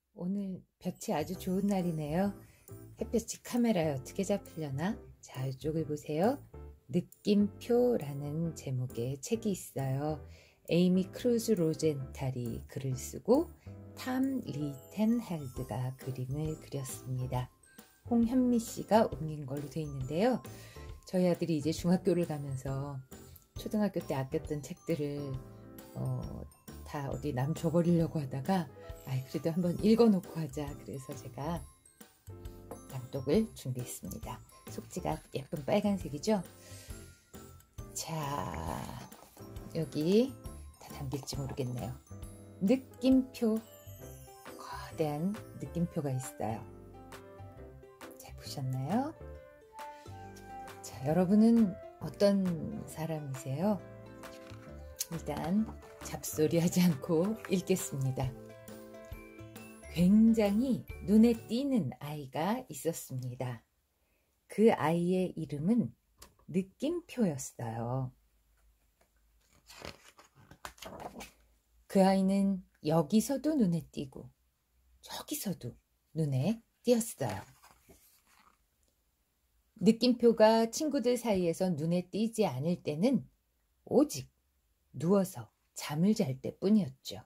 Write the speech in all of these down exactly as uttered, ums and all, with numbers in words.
오늘 볕이 아주 좋은 날이네요. 햇볕이 카메라에 어떻게 잡히려나? 자, 이쪽을 보세요. 느낌표라는 제목의 책이 있어요. 에이미 크루즈 로젠탈이 글을 쓰고 탐 리텐헬드가 그림을 그렸습니다. 홍현미 씨가 옮긴 걸로 되어 있는데요. 저희 아들이 이제 중학교를 가면서 초등학교 때 아꼈던 책들을 어, 다 어디 남 줘버리려고 하다가 아이 그래도 한번 읽어놓고 하자. 그래서 제가 낭독을 준비했습니다. 속지가 예쁜 빨간색이죠. 자, 여기 다 담길지 모르겠네요. 느낌표, 거대한 느낌표가 있어요. 잘 보셨나요? 자, 여러분은 어떤 사람이세요? 일단 잡소리 하지 않고 읽겠습니다. 굉장히 눈에 띄는 아이가 있었습니다. 그 아이의 이름은 느낌표였어요. 그 아이는 여기서도 눈에 띄고 저기서도 눈에 띄었어요. 느낌표가 친구들 사이에서 눈에 띄지 않을 때는 오직 누워서 잠을 잘 때뿐이었죠.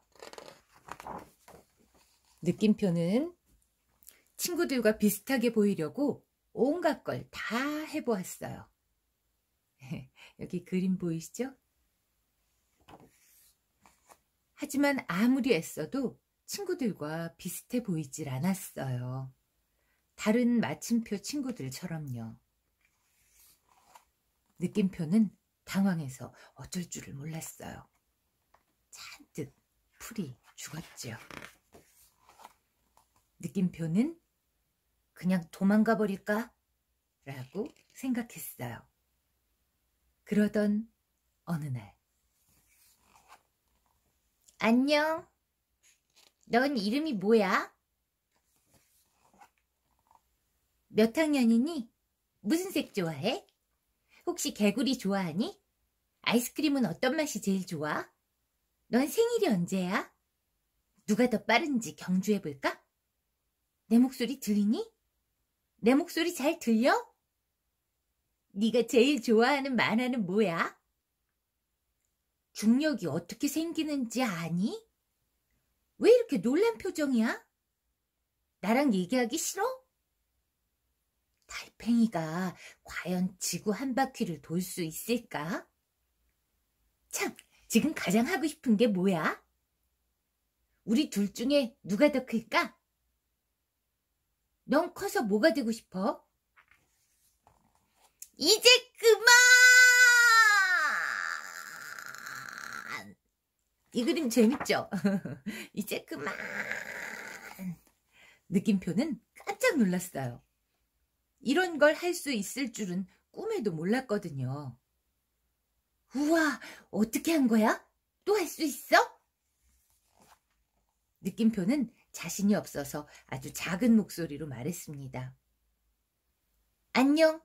느낌표는 친구들과 비슷하게 보이려고 온갖 걸 다 해보았어요. 여기 그림 보이시죠? 하지만 아무리 애써도 친구들과 비슷해 보이질 않았어요. 다른 마침표 친구들처럼요. 느낌표는 당황해서 어쩔 줄을 몰랐어요. 잔뜩 풀이 죽었죠. 느낌표는 그냥 도망가 버릴까? 라고 생각했어요. 그러던 어느 날. 안녕. 넌 이름이 뭐야? 몇 학년이니? 무슨 색 좋아해? 혹시 개구리 좋아하니? 아이스크림은 어떤 맛이 제일 좋아? 넌 생일이 언제야? 누가 더 빠른지 경주해볼까? 내 목소리 들리니? 내 목소리 잘 들려? 네가 제일 좋아하는 만화는 뭐야? 중력이 어떻게 생기는지 아니? 왜 이렇게 놀란 표정이야? 나랑 얘기하기 싫어? 달팽이가 과연 지구 한 바퀴를 돌 수 있을까? 참, 지금 가장 하고 싶은 게 뭐야? 우리 둘 중에 누가 더 클까? 넌 커서 뭐가 되고 싶어? 이제 그만! 이 그림 재밌죠? 이제 그만! 느낌표는 깜짝 놀랐어요. 이런 걸 할 수 있을 줄은 꿈에도 몰랐거든요. 우와, 어떻게 한 거야? 또 할 수 있어? 느낌표는 자신이 없어서 아주 작은 목소리로 말했습니다. 안녕.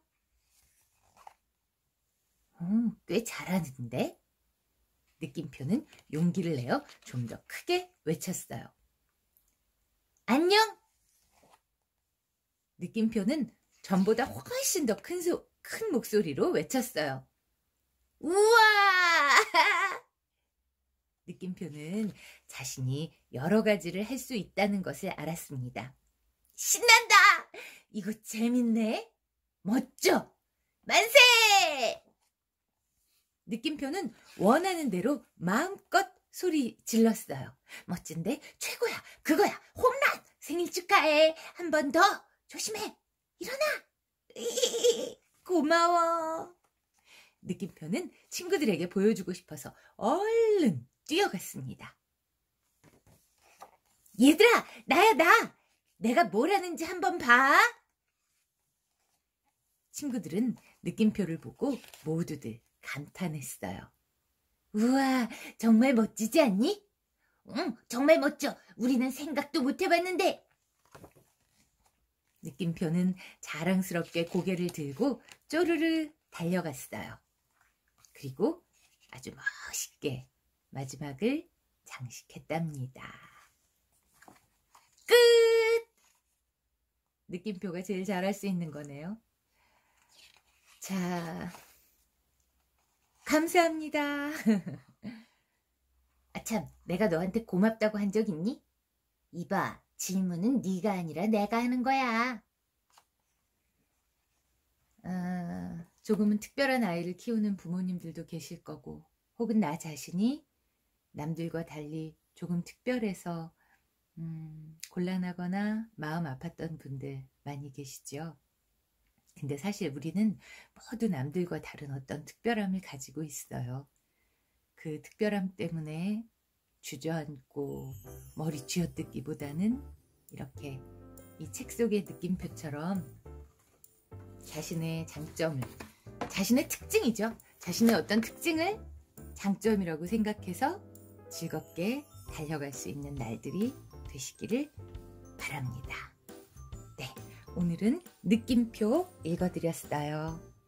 음, 꽤 잘하는데? 느낌표는 용기를 내어 좀 더 크게 외쳤어요. 안녕! 느낌표는 전보다 훨씬 더 큰 큰 목소리로 외쳤어요. 우와! 느낌표는 자신이 여러 가지를 할 수 있다는 것을 알았습니다. 신난다! 이거 재밌네? 멋져! 만세! 느낌표는 원하는 대로 마음껏 소리 질렀어요. 멋진데? 최고야! 그거야! 홈런! 생일 축하해! 한 번 더! 조심해! 일어나! 고마워! 느낌표는 친구들에게 보여주고 싶어서 얼른 뛰어갔습니다. 얘들아! 나야 나! 내가 뭘 하는지 한번 봐! 친구들은 느낌표를 보고 모두들 감탄했어요. 우와, 정말 멋지지 않니? 응, 정말 멋져. 우리는 생각도 못 해봤는데. 느낌표는 자랑스럽게 고개를 들고 쪼르르 달려갔어요. 그리고 아주 멋있게 마지막을 장식했답니다. 끝! 느낌표가 제일 잘할 수 있는 거네요. 자, 감사합니다. 아참, 내가 너한테 고맙다고 한 적 있니? 이봐, 질문은 네가 아니라 내가 하는 거야. 아, 조금은 특별한 아이를 키우는 부모님들도 계실 거고, 혹은 나 자신이 남들과 달리 조금 특별해서 음, 곤란하거나 마음 아팠던 분들 많이 계시죠. 근데 사실 우리는 모두 남들과 다른 어떤 특별함을 가지고 있어요. 그 특별함 때문에 주저앉고 머리 쥐어뜯기보다는 이렇게 이 책 속의 느낌표처럼 자신의 장점을, 자신의 특징이죠. 자신의 어떤 특징을 장점이라고 생각해서 즐겁게 달려갈 수 있는 날들이 되시기를 바랍니다. 네, 오늘은 느낌표 읽어드렸어요.